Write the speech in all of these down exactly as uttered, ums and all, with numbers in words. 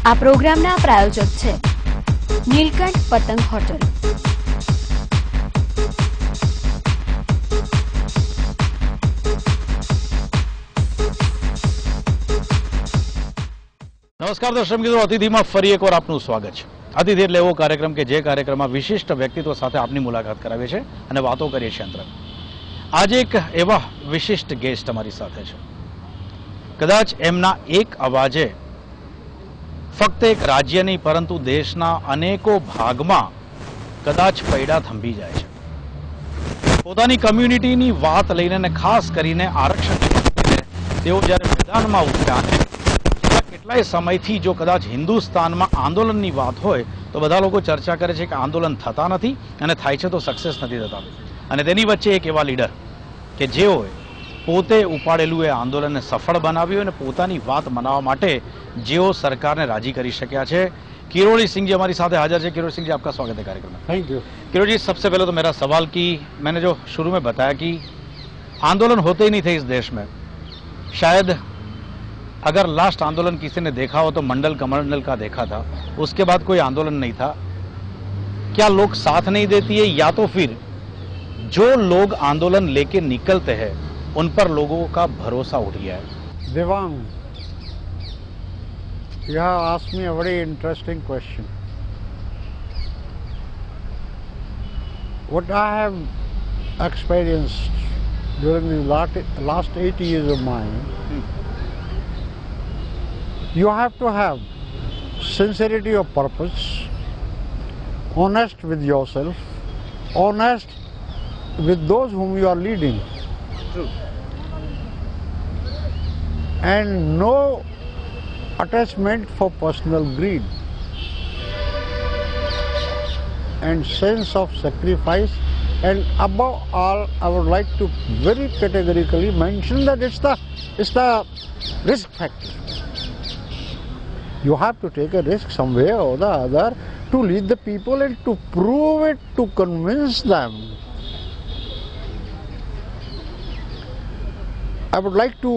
આ પ્રોગ્રામના પ્રાયોજક છે નીલકંઠ પતંગ હોટલ। નમસ્કાર દર્શક મિત્રો, અતિથિમાં ફરી એકવાર આપનું સ્વાગત છે। અતિથિ એટલે એવો કાર્યક્રમ કે જે કાર્યક્રમમાં વિશિષ્ટ વ્યક્તિત્વ સાથે આપની મુલાકાત કરાવીએ છીએ અને વાતો કરીએ છીએ અંતર। આજે એક એવા વિશિષ્ટ ગેસ્ટ અમારી સાથે છે। કદાચ એમના એક અવાજે ફક્ત એક રાજ્ય નહીં પરંતુ દેશના અનેકો ભાગમાં કદાચ પૈડા થંભી જાય છે। પોતાની કમ્યુનિટીની વાત લઈને અને ખાસ કરીને આરક્ષણ તેઓ જ્યારે મેદાનમાં ઉતર્યા, કેટલાય સમયથી જો કદાચ હિન્દુસ્તાનમાં આંદોલનની વાત હોય તો બધા લોકો ચર્ચા કરે છે કે આંદોલન થતા નથી અને થાય છે તો સક્સેસ નથી થતા, અને તેની વચ્ચે એક એવા લીડર કે જેઓએ પોતે ઉપાડેલું એ આંદોલનને સફળ બનાવ્યું અને પોતાની વાત મનાવવા માટે જેઓ સરકારને રાજી કરી શક્યા છે। किरोड़ी सिंह जी हमारी साथ हाजिर है। किरोड़ी सिंह जी, आपका स्वागत है कार्यक्रम में। Thank you. किरोड़ी जी, सबसे पहले तो मेरा सवाल कि मैंने जो शुरू में बताया कि आंदोलन होते ही नहीं थे इस देश में, शायद अगर लास्ट आंदोलन किसी ने देखा हो तो मंडल कमंडल का देखा था, उसके बाद कोई आंदोलन नहीं था। क्या लोग साथ नहीं देती है या तो फिर जो लोग आंदोलन लेके निकलते हैं उन पर लोगों का भरोसा उठ गया है? Devang, you have asked me a very interesting question. What I have experienced during the last, last eight years of mine, hmm. you have to have sincerity of purpose, honest with yourself, honest with those whom you are leading. True. And no attachment for personal greed and sense of sacrifice, and above all I would like to very categorically mention that it's the it's the risk factor. You have to take a risk somewhere or the other to lead the people and to prove it, to convince them. I would like to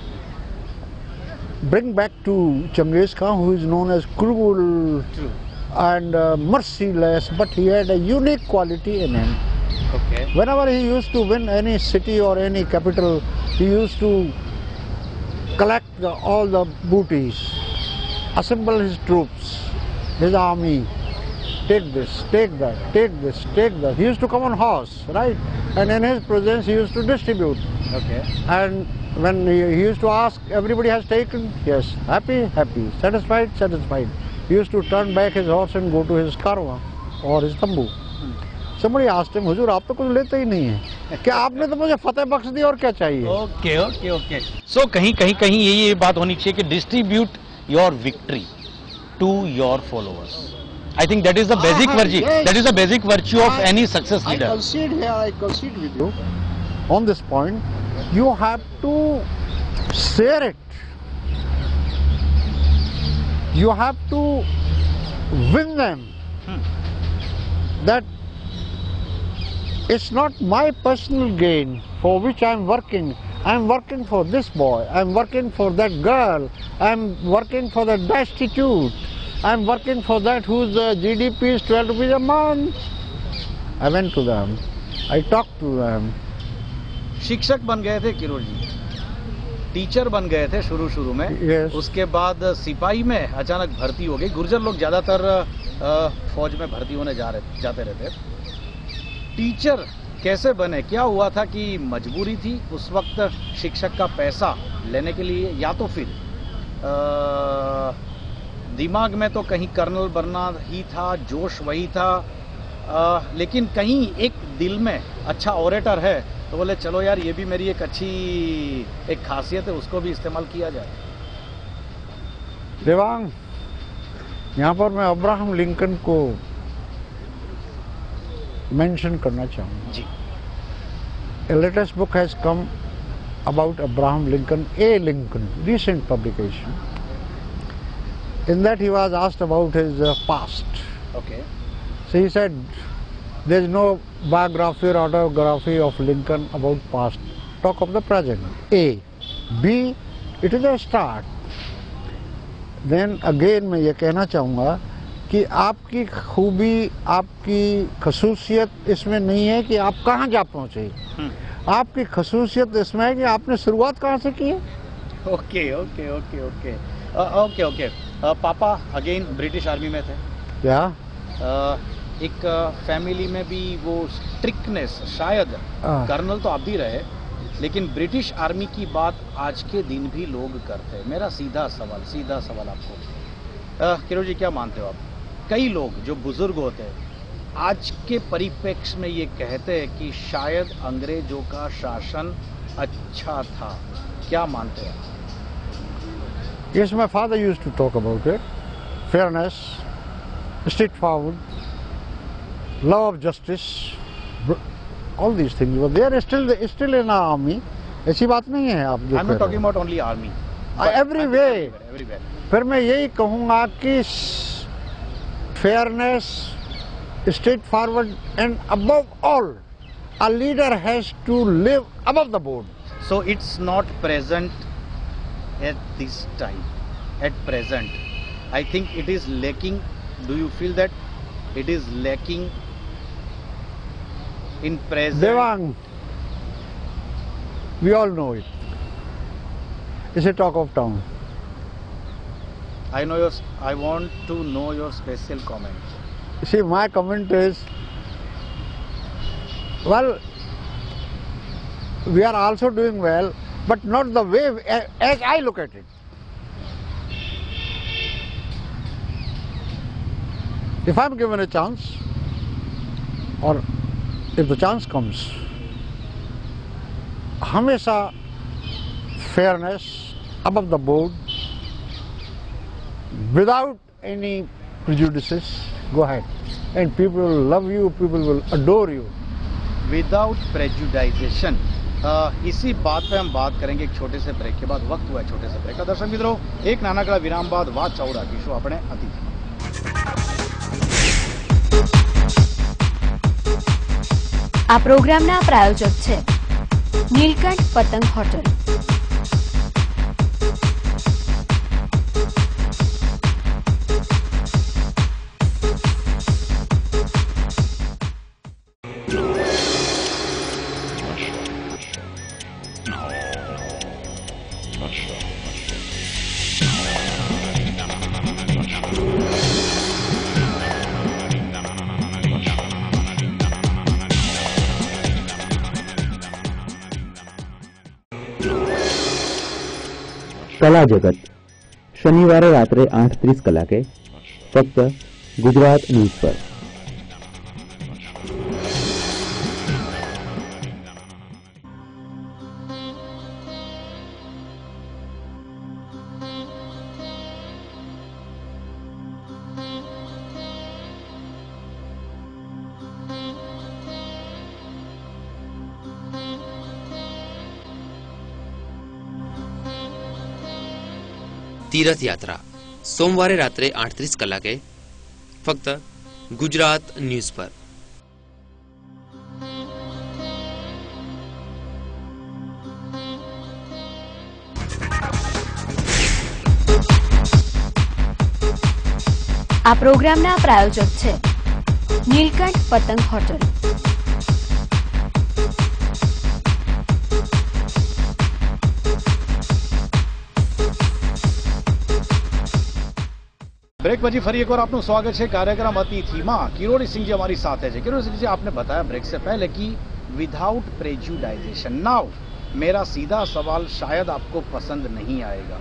bring back to Genghis Khan, who is known as cruel True. and uh, merciless, but he had a unique quality in him. Okay. Whenever he used to win any city or any capital, he used to collect the, all the booties, assemble his troops, his army, take this, take that, take this, take that. He used to come on horse, right? And in his presence he used to distribute. Okay. And when he, he used to ask, everybody has taken? Yes. Happy? Happy. Satisfied? Satisfied. He used to turn back his horse and go to his karwa or his tambu. Hmm. Somebody asked him, हुजूर आप तो कुछ लेते ही नहीं है, क्या आपने तो मुझे फतेह बख्श दी और क्या चाहिए? ओके ओके ओके सो कहीं कहीं कहीं ये ये बात होनी चाहिए कि distribute your victory to your followers. I think that is the basic virtue. Yes. That is the basic virtue of I, any success leader. I concede here. I concede with you on this point. You have to share it. You have to win them. Hmm. That it's not my personal gain for which I am working. I am working for this boy. I am working for that girl. I am working for the destitute. I am working for that whose uh, G D P is twelve rupees a month. I went to them. I talked to them. शिक्षक बन गए थे किरोड़ी जी, teacher बन गए थे शुरू शुरू में। yes. उसके बाद सिपाही में अचानक भर्ती हो गई। गुर्जर लोग ज्यादातर फौज में भर्ती होने जा रहे जाते रहते। टीचर कैसे बने? क्या हुआ था कि मजबूरी थी उस वक्त शिक्षक का पैसा लेने के लिए, या तो फिर आ, दिमाग में तो कहीं कर्नल बनना ही था, जोश वही था, आ, लेकिन कहीं एक दिल में अच्छा ऑरेटर है तो बोले चलो यार ये भी मेरी एक अच्छी एक खासियत है, उसको भी इस्तेमाल किया जाए। देवांग, यहाँ पर मैं अब्राहम लिंकन को मेंशन करना चाहूँगा जी। A latest book has come about Abraham Lincoln, A. Lincoln, recent publication. In that he was asked about his uh, past. Okay. So he said, there is no biography or autobiography of Lincoln about past. Talk of the present. A. B. It is a start. Then again मैं ये कहना चाहूँगा कि आपकी खूबी, आपकी खसूसियत इसमें नहीं है कि आप कहाँ जा पहुँचे, आपकी खसूसियत इसमें है कि आपने शुरुआत कहाँ से की है। Okay okay okay okay okay okay पापा अगेन ब्रिटिश आर्मी में थे क्या? uh, एक फैमिली uh, में भी वो स्ट्रिक्टनेस, शायद कर्नल तो आप भी रहे, लेकिन ब्रिटिश आर्मी की बात आज के दिन भी लोग करते हैं। मेरा सीधा सवाल सीधा सवाल आपको, uh, किरोड़ जी क्या मानते हो आप? कई लोग जो बुजुर्ग होते हैं आज के परिप्रेक्ष्य में ये कहते हैं कि शायद अंग्रेजों का शासन अच्छा था, क्या मानते हैं? Yes, my father used to talk about it. Fairness, straightforward, love of justice, all these things were there. Still, still in our army. ऐसी बात नहीं है आप जो I'm not talking about only army. Everywhere. Everywhere. फिर मैं यही कहूँगा कि fairness, straightforward, and above all, a leader has to live above the board. So it's not present at this time. At present, I think it is lacking. Do you feel that it is lacking in present? Devang, we all know it. It's a talk of town. I know your. I want to know your special comment. See, my comment is, well, we are also doing well, but not the way as I look at it. If I'm given a chance, or if the chance comes, हमेशा fairness, above the board, without any prejudices, go ahead. And people will love you, people will adore you. Without prejudication. Uh, इसी बात पे हम बात करेंगे एक छोटे से ब्रेक के बाद। वक्त हुआ है छोटे से ब्रेक का। दर्शक मित्रों, एक नानकड़ा विराम बाद વાત ચાલુ રાખીશું આપણે અતિથિ। આ પ્રોગ્રામના પ્રાયોજક છે નીલકંઠ પતંગ હોટલ। કલા જગત શનિવારે રાત્રે આઠ ત્રીસ કલાકે ફક્ત ગુજરાત ન્યૂઝ પર। तीरथ यात्रा सोमवारे रात्रे आठ तीस कलाके फक्त गुजरात न्यूज पर। આ પ્રોગ્રામના પ્રાયોજક છે નીલકંઠ પતંગ હોટલ। ब्रेक પછી ફરી એકવાર આપનું સ્વાગત છે કાર્યક્રમ અતિથિમાં। કિરોડી સિંહજી हमारी साथ है। किरोड़ी सिंह जी, आपने बताया ब्रेक से पहले कि विदाउट प्रेजुडाइजेशन। नाउ मेरा सीधा सवाल शायद आपको पसंद नहीं आएगा।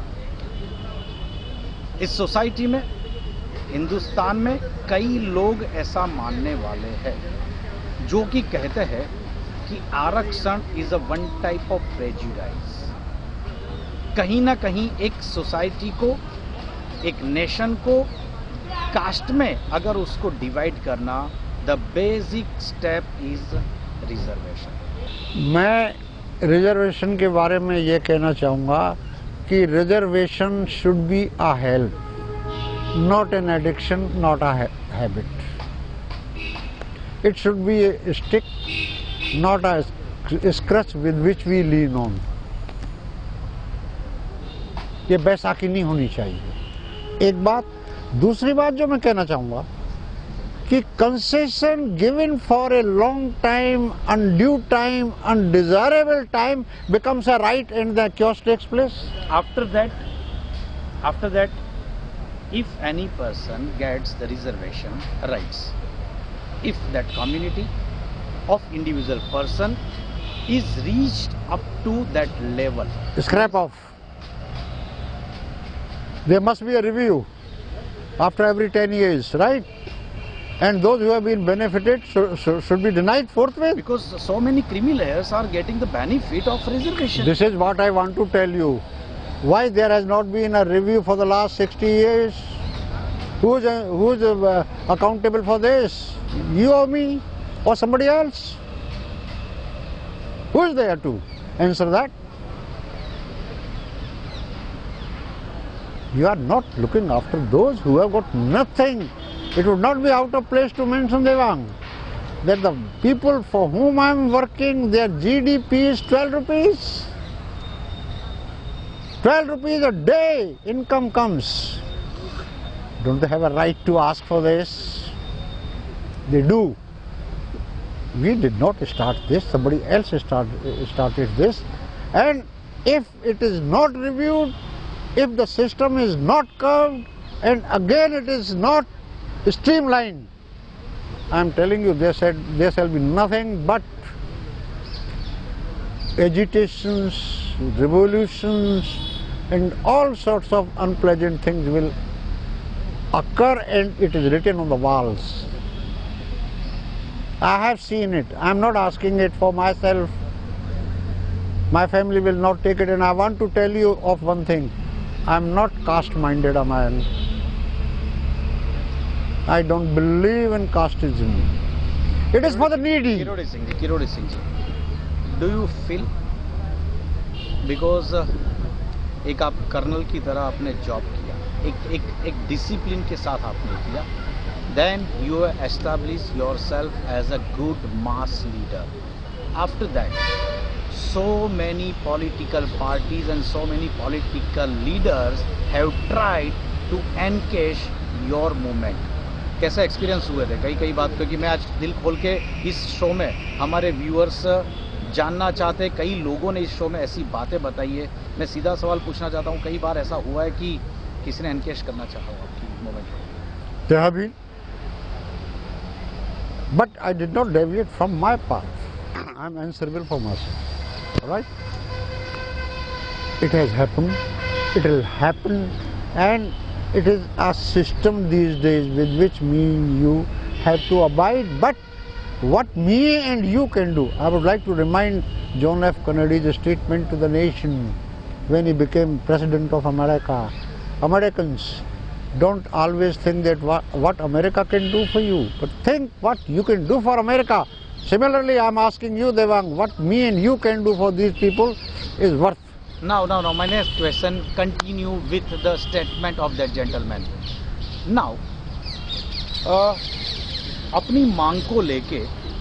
इस सोसाइटी में, हिंदुस्तान में कई लोग ऐसा मानने वाले हैं जो कि कहते हैं कि आरक्षण is a one type of prejudice. कहीं ना कहीं एक सोसाइटी को, एक नेशन को कास्ट में अगर उसको डिवाइड करना, the basic step is reservation. मैं रिजर्वेशन के बारे में ये कहना चाहूँगा कि reservation should be a help, not an addiction, not a habit. It should be a stick, not a crutch with which we lean on. ये बैसाखी नहीं होनी चाहिए। एक बात, दूसरी बात जो मैं कहना चाहूँगा कि concession given for a long time, undue time, undesirable time becomes a right and the chaos takes place. After that, after that, if any person gets the reservation rights, if that community of individual person is reached up to that level, Scrap off. There must be a review after every ten years, right? And those who have been benefited should, should, should be denied forthwith. because so many criminals are getting the benefit of reservation. This is what I want to tell you. Why there has not been a review for the last sixty years? Who is, uh, who is uh, accountable for this? You or me or somebody else? Who is there to answer that? You are not looking after those who have got nothing. It would not be out of place to mention, Devang, that the people for whom I am working, their G D P is twelve rupees. twelve rupees a day income comes. Don't they have a right to ask for this? They do. We did not start this, somebody else start, started this. And if it is not reviewed, if the system is not curved, and again it is not streamlined, I am telling you, there shall, there shall be nothing but agitations, revolutions, and all sorts of unpleasant things will occur, and it is written on the walls. I have seen it. I am not asking it for myself. My family will not take it, and I want to tell you of one thing. I am not caste-minded a man. I don't believe in casteism. It is for the needy. Kirodi Singh ji, Kirodi Singh ji, do you feel because uh, एक आप colonel की तरह आपने job किया, एक एक एक discipline के साथ आपने किया, then you establish yourself as a good mass leader. After that, so many political parties and so many political leaders have tried to encash your movement. कैसा एक्सपीरियंस हुए थे कई कई बात, क्योंकि मैं आज दिल खोल के इस शो में हमारे व्यूअर्स जानना चाहते, कई लोगों ने इस शो में ऐसी बातें बताई है. मैं सीधा सवाल पूछना चाहता हूँ, कई बार ऐसा हुआ है कि किसी ने एनकेश करना चाहा हो आपकी मूवमेंट को? There have been, but I did not deviate from my path. I am answerable for myself. All right? It has happened. It will happen, and it is a system these days with which me and you have to abide. But what me and you can do, I would like to remind John F. Kennedy's statement to the nation when he became President of America. Americans, don't always think that what, what America can do for you, but think what you can do for America. Similarly, I am asking you, Devang, what me and you can do for these people is worth. Now, now, now, my next question continue with the statement of that gentleman. Now, uh, अपनी मांग को लेके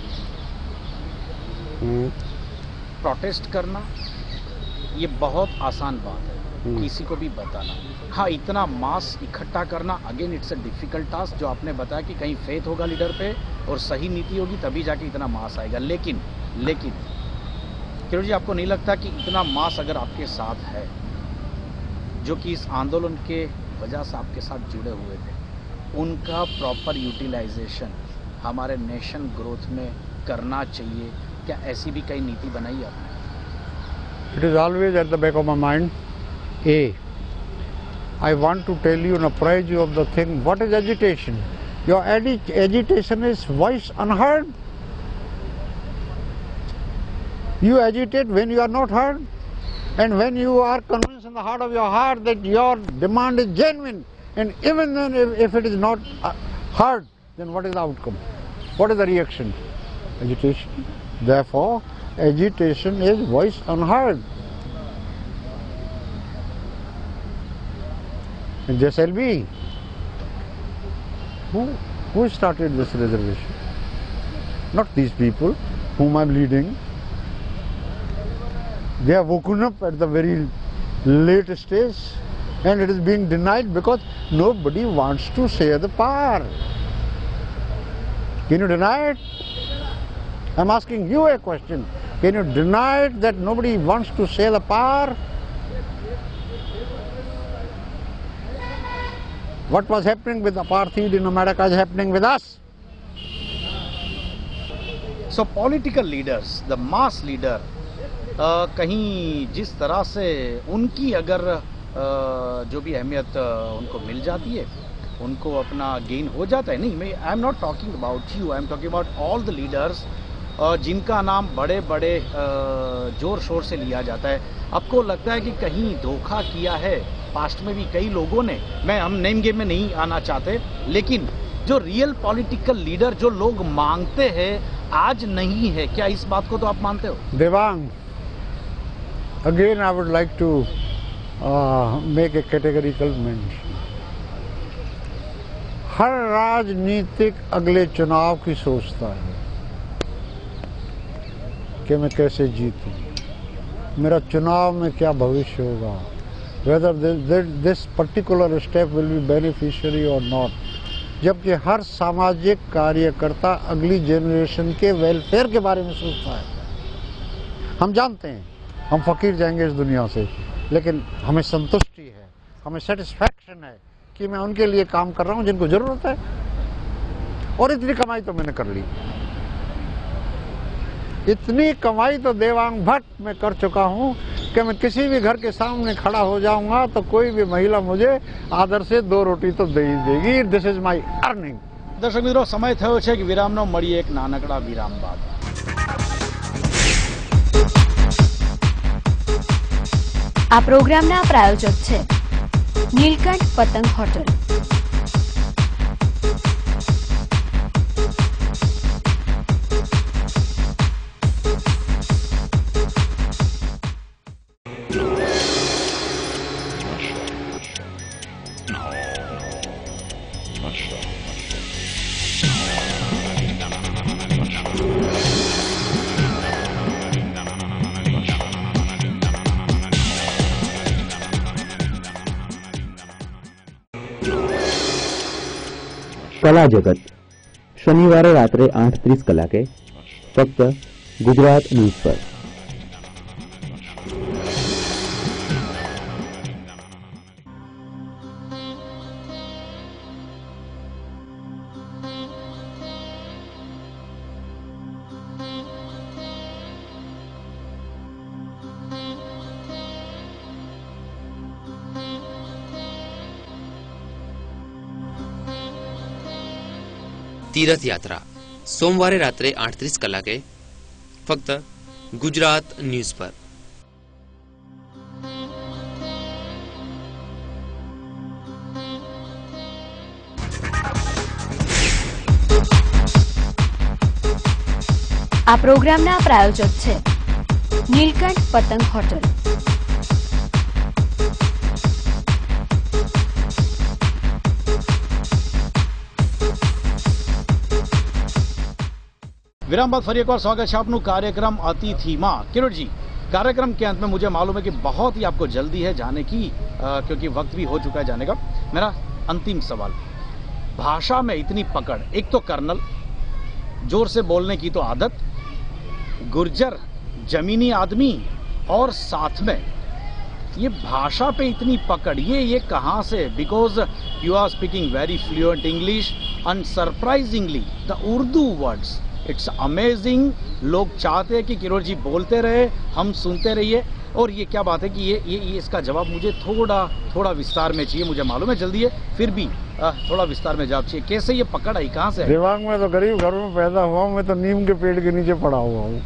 protest करना ये बहुत आसान बात है, किसी को भी बताना. हाँ, इतना मास इकट्ठा करना again it's a difficult task. जो आपने बताया कि कहीं फेथ होगा लीडर पे और सही नीति होगी तभी जाके इतना मास आएगा. लेकिन लेकिन किरोड़ जी, आपको नहीं लगता कि इतना मास अगर आपके साथ है, जो कि इस आंदोलन के वजह से आपके साथ जुड़े हुए थे, उनका प्रॉपर यूटिलाइजेशन हमारे नेशन ग्रोथ में करना चाहिए? क्या ऐसी भी कई नीति बनाई आपने? It is always at the back of my mind. A, I want to tell you and apprise you of the thing. What is agitation? Your agi agitation is voice unheard. You agitate when you are not heard, and when you are convinced in the heart of your heart that your demand is genuine, and even then if, if it is not uh, heard, then what is the outcome? What is the reaction? Agitation. Therefore, agitation is voice unheard. And there shall be. Who, who started this reservation? Not these people whom I am leading. They have woken up at the very late stage And it is being denied because nobody wants to share the power. Can you deny it? I'm asking you a question. Can you deny it that nobody wants to share the power? What was happening with apartheid in America is happening with us. So political leaders, the mass leader, कहीं जिस तरह से उनकी अगर uh, जो भी अहमियत uh, उनको मिल जाती है, उनको अपना गेन हो जाता है, नहीं, मैं I am not talking about you, I am talking about all the leaders जिनका नाम बड़े बड़े uh, जोर शोर से लिया जाता है, आपको लगता है कि कहीं धोखा किया है? पास्ट में भी कई लोगों ने, मैं हम नेम गेम में नहीं आना चाहते, लेकिन जो रियल पॉलिटिकल लीडर जो लोग मांगते हैं आज नहीं है, क्या इस बात को तो आप मानते हो? Devang, again I would like to make a categorical mention. हर राजनीतिक अगले चुनाव की सोचता है कि मैं कैसे जीतूं, मेरा चुनाव में क्या भविष्य होगा, whether this particular step will be beneficiary or not. जबकि हर सामाजिक कार्यकर्ता अगली जनरेशन के वेलफेयर के बारे में सोचता है. हम जानते हैं हम फकीर जाएंगे इस दुनिया से, लेकिन हमें संतुष्टि है, हमें सेटिस्फैक्शन है कि मैं उनके लिए काम कर रहा हूं जिनको जरूरत है, और इतनी कमाई तो मैंने कर ली. इतनी कमाई तो देवांग भट्ट में कर चुका हूं कि मैं किसी भी घर के सामने खड़ा हो जाऊंगा तो कोई भी महिला मुझे आदर से दो रोटी तो दे ही देगी. This is my earning. दर्शक मित्रों, समय थयो છે કે વિરામનો મળીએ એક નાનકડા વિરામ બાદ. આ પ્રોગ્રામના પ્રાયોજક છે નીલકંઠ પતંગ હોટલ. કલા જગત શનિવારે રાત્રે આઠ ત્રીસ કલાકે ફક્ત ગુજરાત ન્યૂઝ પર. तीरथ यात्रा सोमवारे रात्रे आठ तीस कलाके फक्त गुजरात न्यूज पर. આ પ્રોગ્રામના પ્રાયોજક છે નીલકંઠ પતંગ હોટલ. विराम बाद फरी एक बार स्वागत है आपनु कार्यक्रम अतिथि मां. किरण जी, कार्यक्रम के अंत में मुझे मालूम है कि बहुत ही आपको जल्दी है जाने की, आ, क्योंकि वक्त भी हो चुका है जाने का. मेरा अंतिम सवाल, भाषा में इतनी पकड़, एक तो कर्नल, जोर से बोलने की तो आदत, गुर्जर जमीनी आदमी, और साथ में ये भाषा पे इतनी पकड़, ये ये कहाँ से? Because you are speaking very fluent English and surprisingly the Urdu words, it's amazing. लोग चाहते हैं कि किरोड़ जी बोलते रहे, हम सुनते रहिए. और ये क्या बात है कि ये ये, ये इसका जवाब मुझे थोड़ा थोड़ा विस्तार में चाहिए. मुझे मालूम है जल्दी है, फिर भी आ, थोड़ा विस्तार में जवाब चाहिए. कैसे ये पकड़ आई, कहाँ से? दिमाग में तो गरीब घर में पैदा हुआ हूँ, मैं तो नीम के पेड़ के नीचे पड़ा हुआ हूँ.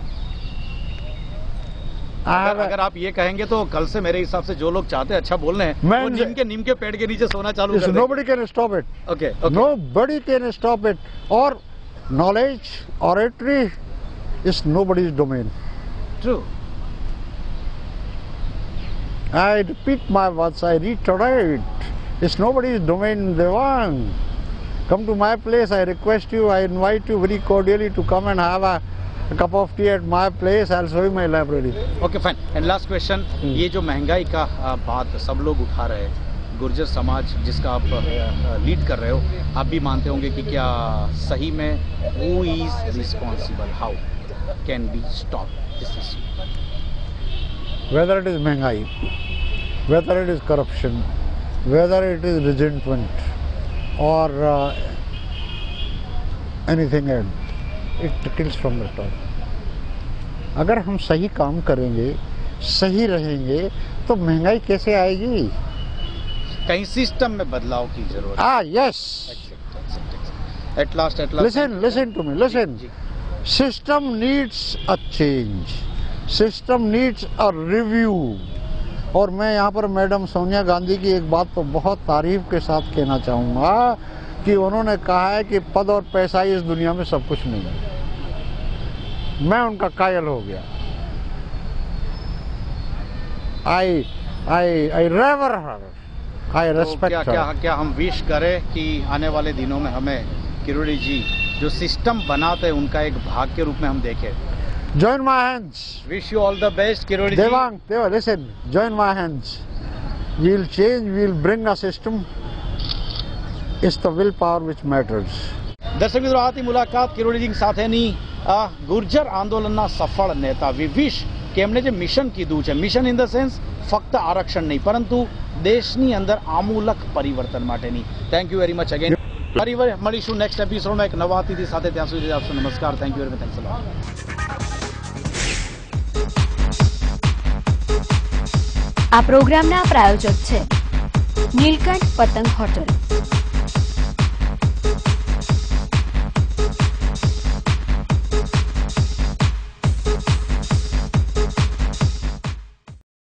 अगर, अगर आप ये कहेंगे तो कल से मेरे हिसाब से जो लोग चाहते हैं अच्छा बोलने हैं, वो नीम के नीम के पेड़ के नीचे सोना चालू कर दें. Nobody can stop it. Okay, okay. Nobody can stop it. Or knowledge, oratory is nobody's domain. True. I repeat my words, I reiterate. It's nobody's domain, Devang. Come to my place, I request you, I invite you very cordially to come and have a a cup of tea at my place, I'll show you my library. Okay fine and last question, ये जो महंगाई का आ, बात सब लोग उठा रहे हैं, गुर्जर समाज जिसका आप लीड कर रहे हो, आप भी मानते होंगे कि क्या सही में who is responsible, how can be stop this issue? Whether it is महंगाई, whether it is corruption, whether it is resentment or uh, anything else, it trickles from the top. अगर हम सही काम करेंगे, सही रहेंगे, तो महंगाई कैसे आएगी? कहीं सिस्टम में बदलाव की जरूरत है। Ah, yes. At last, at last. Listen, listen to me, listen. System needs a change. System needs a review. और मैं यहाँ पर मैडम सोनिया गांधी की एक बात तो बहुत तारीफ के साथ कहना चाहूँगा कि उन्होंने कहा है कि पद और पैसा ही इस दुनिया में सब कुछ नहीं है। मैं उनका कायल हो गया। आई आई आई रेवर हर, आई रेस्पेक्ट क्या क्या क्या हम विश करें कि आने वाले दिनों में हमें किरोड़ी जी जो सिस्टम बनाते हैं उनका एक भाग के रूप में हम देखें? Join my hands. Wish you all the best, Kirodi ji. Devang, Deva, listen. Join my hands. We'll change. We'll bring a system. It's the willpower which matters. દર્શક મિત્રો, આથી મુલાકાત કિરોડીજી સાથેની આ ગુર્જર આંદોલનના સફળ નેતા. વી વિશ કે એમણે જે મિશન કીધું છે, મિશન ઇન ધ સેન્સ ફક્ત આરક્ષણ નહીં પરંતુ દેશની અંદર આમૂલક પરિવર્તન માટેની. Thank you very much again. ફરી મળીશું નેક્સ્ટ એપિસોડમાં એક નવા અતિથિ સાથે. ત્યાં સુધી આપશો નમસ્કાર. Thank you very much. Thanks a lot. આ પ્રોગ્રામના પ્રાયોજક છે નીલકંઠ પતંગ હોટલ.